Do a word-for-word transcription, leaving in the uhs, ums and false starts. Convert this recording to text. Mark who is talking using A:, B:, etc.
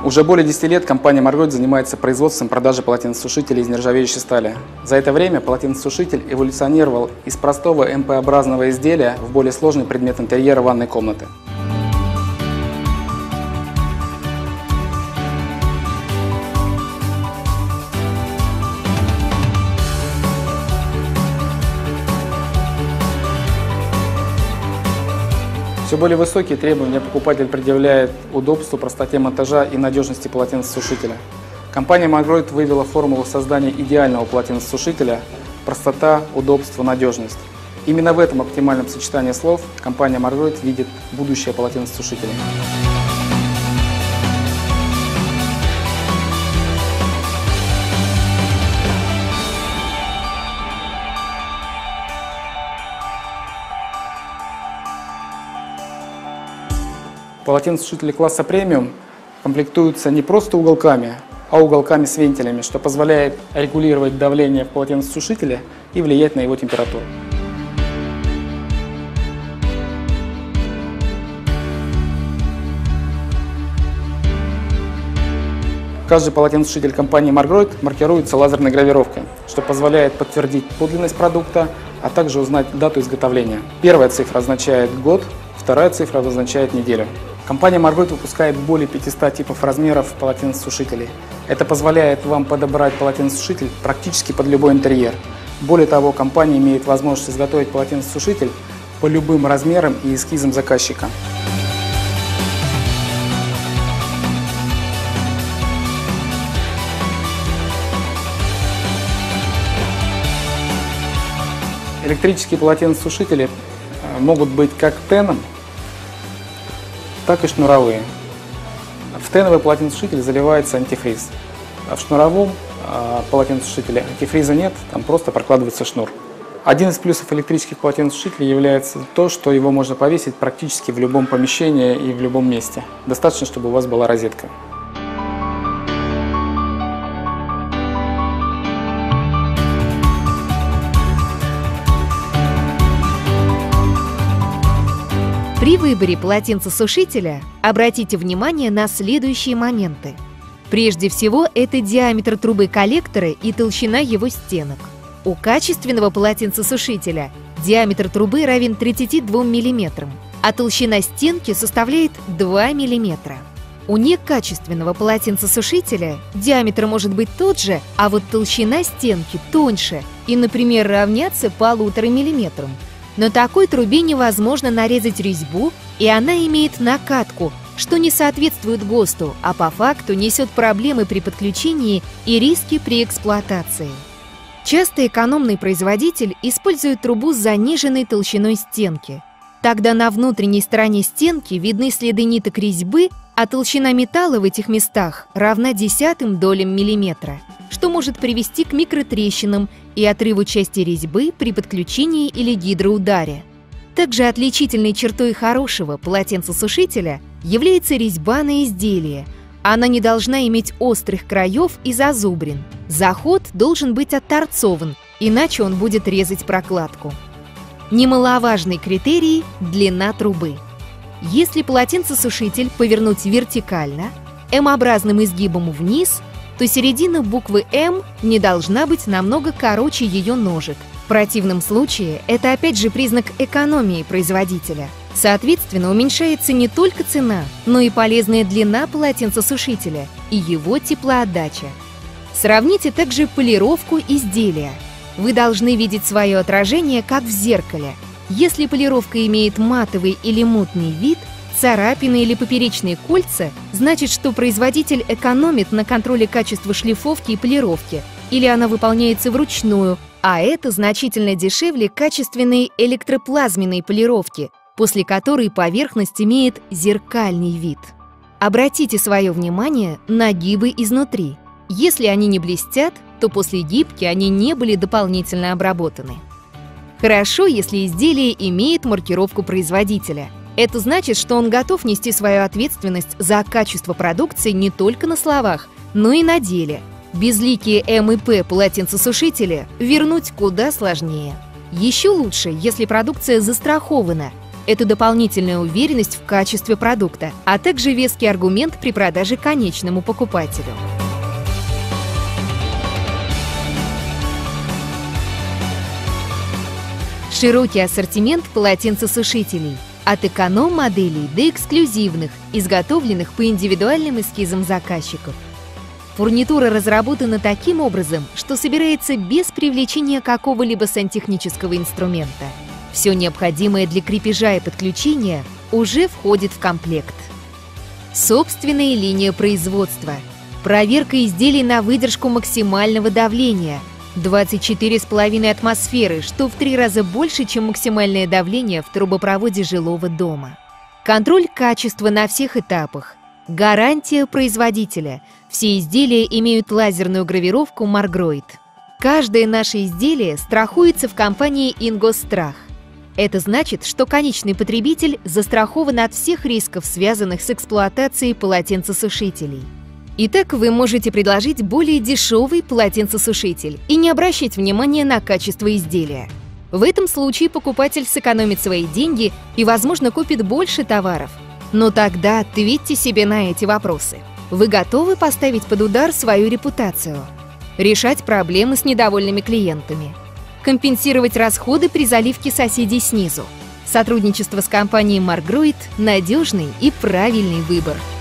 A: Уже более десяти лет компания Margroit занимается производством и продажей полотенцесушителей из нержавеющей стали. За это время полотенцесушитель эволюционировал из простого эм пэ-образного изделия в более сложный предмет интерьера ванной комнаты. Все более высокие требования покупатель предъявляет удобству, простоте монтажа и надежности полотенцесушителя. Компания Margroit вывела формулу создания идеального полотенцесушителя – простота, удобство, надежность. Именно в этом оптимальном сочетании слов компания Margroit видит будущее полотенцесушителя. Полотенцесушители класса премиум комплектуются не просто уголками, а уголками с вентилями, что позволяет регулировать давление в полотенцесушителе и влиять на его температуру. Каждый полотенцесушитель компании Margroit маркируется лазерной гравировкой, что позволяет подтвердить подлинность продукта, а также узнать дату изготовления. Первая цифра означает год, вторая цифра означает неделю. Компания Margroit выпускает более пятисот типов размеров полотенцесушителей. Это позволяет вам подобрать полотенцесушитель практически под любой интерьер. Более того, компания имеет возможность изготовить полотенцесушитель по любым размерам и эскизам заказчика. Электрические полотенцесушители могут быть как теном, так и шнуровые. В теновый полотенцесушитель заливается антифриз, а в шнуровом полотенцесушителе антифриза нет, там просто прокладывается шнур. Один из плюсов электрических полотенцесушителей является то, что его можно повесить практически в любом помещении и в любом месте. Достаточно, чтобы у вас была розетка.
B: При выборе полотенцесушителя обратите внимание на следующие моменты. Прежде всего, это диаметр трубы коллектора и толщина его стенок. У качественного полотенцесушителя диаметр трубы равен тридцати двум миллиметрам, а толщина стенки составляет два миллиметра. У некачественного полотенцесушителя диаметр может быть тот же, а вот толщина стенки тоньше и, например, равняться полутора миллиметрам. На такой трубе невозможно нарезать резьбу, и она имеет накатку, что не соответствует ГОСТу, а по факту несет проблемы при подключении и риски при эксплуатации. Часто экономный производитель использует трубу с заниженной толщиной стенки. Тогда на внутренней стороне стенки видны следы ниток резьбы, а толщина металла в этих местах равна десятым долям миллиметра, что может привести к микротрещинам и отрыву части резьбы при подключении или гидроударе. Также отличительной чертой хорошего полотенцесушителя является резьба на изделие. Она не должна иметь острых краев и зазубрин. Заход должен быть отторцован, иначе он будет резать прокладку. Немаловажный критерий – длина трубы. Если полотенцесушитель повернуть вертикально, эм-образным изгибом вниз, то середина буквы «М» не должна быть намного короче ее ножек. В противном случае это опять же признак экономии производителя. Соответственно, уменьшается не только цена, но и полезная длина полотенцесушителя и его теплоотдача. Сравните также полировку изделия. Вы должны видеть свое отражение как в зеркале. Если полировка имеет матовый или мутный вид, царапины или поперечные кольца, значит, что производитель экономит на контроле качества шлифовки и полировки, или она выполняется вручную, а это значительно дешевле качественной электроплазменной полировки, после которой поверхность имеет зеркальный вид. Обратите свое внимание на гибы изнутри. Если они не блестят, то после гибки они не были дополнительно обработаны. Хорошо, если изделие имеет маркировку производителя. Это значит, что он готов нести свою ответственность за качество продукции не только на словах, но и на деле. Безликие М и П полотенцесушители вернуть куда сложнее. Еще лучше, если продукция застрахована. Это дополнительная уверенность в качестве продукта, а также веский аргумент при продаже конечному покупателю. Широкий ассортимент полотенцесушителей. От эконом-моделей до эксклюзивных, изготовленных по индивидуальным эскизам заказчиков. Фурнитура разработана таким образом, что собирается без привлечения какого-либо сантехнического инструмента. Все необходимое для крепежа и подключения уже входит в комплект. Собственная линия производства. Проверка изделий на выдержку максимального давления. двадцать четыре с половиной атмосферы, что в три раза больше, чем максимальное давление в трубопроводе жилого дома. Контроль качества на всех этапах. Гарантия производителя. Все изделия имеют лазерную гравировку Margroid. Каждое наше изделие страхуется в компании Ингосстрах. Это значит, что конечный потребитель застрахован от всех рисков, связанных с эксплуатацией полотенцесушителей. Итак, вы можете предложить более дешевый полотенцесушитель и не обращать внимания на качество изделия. В этом случае покупатель сэкономит свои деньги и, возможно, купит больше товаров. Но тогда ответьте себе на эти вопросы. Вы готовы поставить под удар свою репутацию? Решать проблемы с недовольными клиентами? Компенсировать расходы при заливке соседей снизу? Сотрудничество с компанией Margroid – надежный и правильный выбор.